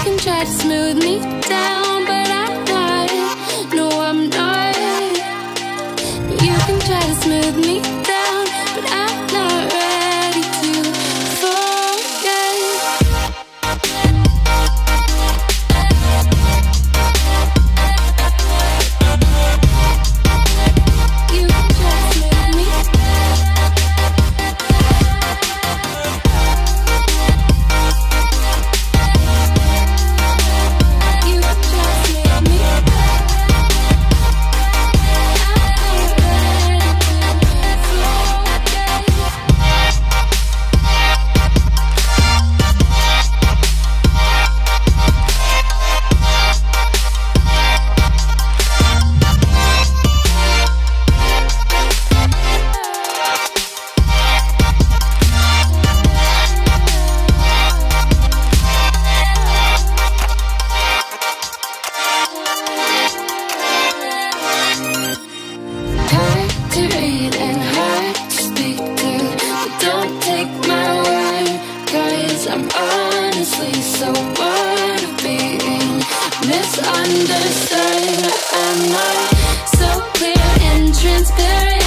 can try to smooth me down, but I'm not. No, I'm not. You can try to smooth me down, but I'm not ready to forget. You can try to smooth me You can try to smooth me hard to read and hard to speak to, but don't take my word, 'cause I'm honestly so bored of being misunderstood. I'm not so clear and transparent.